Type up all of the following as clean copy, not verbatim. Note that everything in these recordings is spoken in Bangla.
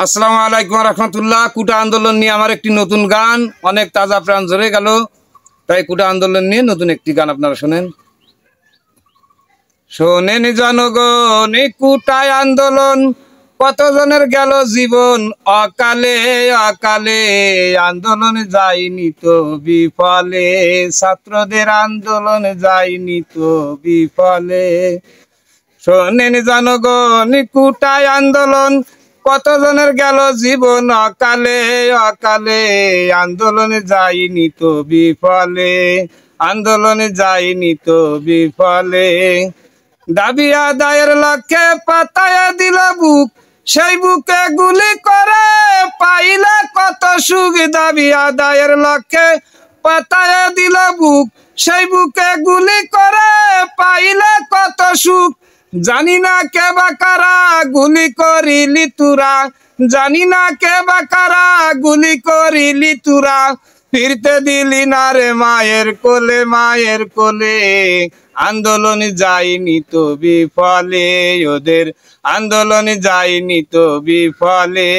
আসসালামু আলাইকুম রহমতুল্লাহ। কুটা আন্দোলন নিয়ে আমার একটি নতুন গান, অনেক তাজা প্রাণ ঝরে গেল, তাই কুটা আন্দোলন নিয়ে নতুন একটি গান আপনারা শোনেন। শোনেন জনগণ, এই কুটায় আন্দোলন কতজনের গেল জীবন অকালে অকালে। আন্দোলন যায়নি তো বিফলে, ছাত্রদের আন্দোলন যায়নি তো বিফলে। শোনেন জনগণ, কুটায় আন্দোলন কতজনের গেল জীবন অকালে অকালে। আন্দোলনে যায়নি তো বিফলে, আন্দোলনে যায়নি তো বিফলে। দাবি আদায়ের লক্ষ্যে পাতায় দিল বুক, সেই বুকে গুলি করে পাইলে কত সুখ। দাবি আদায়ের লক্ষ্যে পাতায় দিল বুক, সেই বুকে গুলি করে পাইলে কত সুখ। জানি না কে বা কারা গুলি করিলি তুরা, জানি না কে বা কারা গুলি করিলি তুরা। ফিরতে দিলি না রে মায়ের কোলে মায়ের কোলে। আন্দোলন যায়নি তো বিফলে, ওদের আন্দোলন যায়নি তো বিফলে।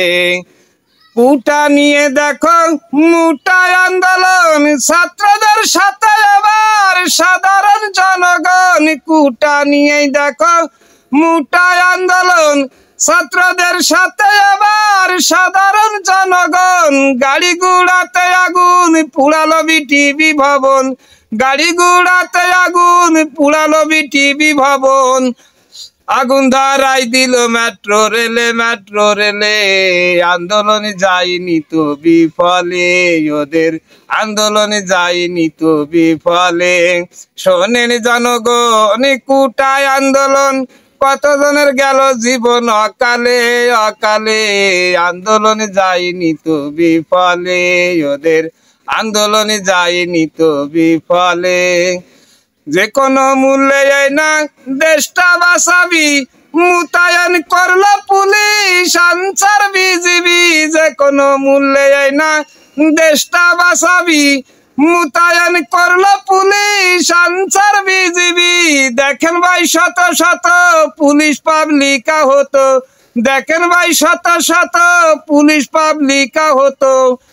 কুটা নিয়ে দেখো মুটায় আন্দোলন, ছাত্রদের সাথে আবার সাধারণ জনগণ। কুটা নিয়েই দেখো মুটায় আন্দোলন, ছাত্রদের সাথে আবার সাধারণ জনগণ। গাড়ি গুড়াতে আগুন পুড়ালো বিটিভি ভবন, গাড়ি গুড়াতে আগুন পুড়ালো বিটিভি ভবন। আগুন ধরাই দিল মেট্রো রেলে মেট্রো রেলে। আন্দোলন যায়নি তো বিফলে, ওদের আন্দোলন যায়নি তো বিফলে। শোনেন জনগণ, কুটায় আন্দোলন কতজনের গেল জীবন অকালে অকালে। আন্দোলন যায়নি তো বিফলে, ওদের আন্দোলন যায়নি তো বিফলে। যে কোনো মূল্যে না দেশটা বাঁচাবি, মোতায়েন করলো পুলিশ আনসার বিজিবি। যে কোনো মূল্যে না দেশটা বাঁচাবি, মোতায়েন করলো পুলিশ আনসার বিজিবি। দেখেন ভাই শত শত পুলিশ পাবলিক আহত, দেখেন ভাই শত শত পুলিশ পাবলিক আহত।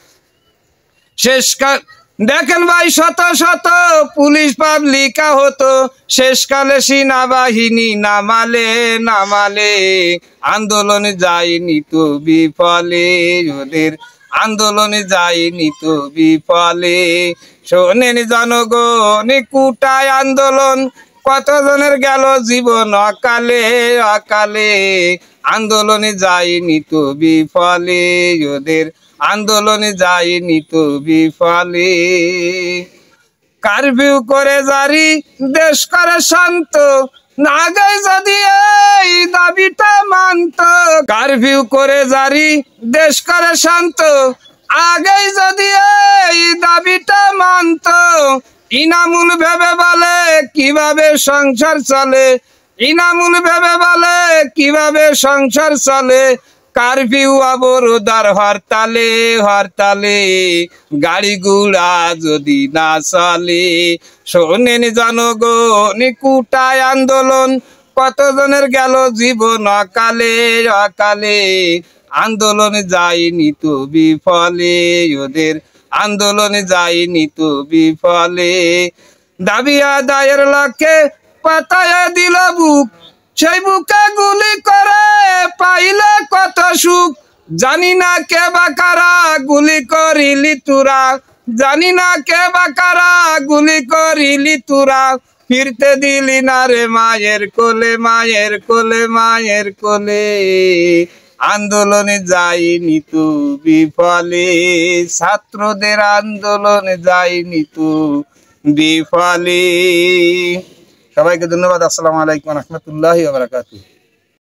দেখেন ভাই শত শত পুলিশ পাবলিক আহত। শেষকালে সেনাবাহিনী নামালে নামালে। আন্দোলন যায়নি তো বিফলে, ওদের আন্দোলন যায়নি তো বিফলে। শোনেন জনগণ, কুটায় আন্দোলন কতজনের গেল জীবন অকালে অকালে। আন্দোলন যায়নি তো বিফলে, ওদের আন্দোলন যায়নি তো বিফলে। কারফিউ করে জারি দেশ করে শান্ত, আগে যদি এই দাবিটা মানত। কারফিউ করে জারি দেশ করে শান্ত, আগে যদি এই দাবিটা মানত। ইনামুল ভেবে বলে কিভাবে সংসার চলে, ইনামুল ভেবে বলে কিভাবে সংসার চলে। কারফিউ অবরোধার হরতালে হরতালে, গাড়ি গুড়া যদি না চলে। শোনেন জনগণ, কুটায় আন্দোলন কতজনের গেল জীবন অকালে অকালে। আন্দোলন যায়নি তো বিফলে, ওদের আন্দোলন যায়নি তো বিফলে। দাবি আদায়ের লক্ষ্যে পাতায় দিল বুক, সেই বুকে গুলি করে পাইলে কত সুখ। জানি না কে বা কারা গুলি করিলি তুরা, জানি না কে বা কারা গুলি করিলি তুরা। ফিরতে দিলি না রে মায়ের কোলে মায়ের কোলে মায়ের কোলে। আন্দোলনে যায়নি তো বিফলে, ছাত্রদের আন্দোলন যায়নি তো বিফলে। সবাইকে ধন্যবাদ। আসসালামু আলাইকুম রহমতুল্লাহি ওয়া বারাকাতুহু।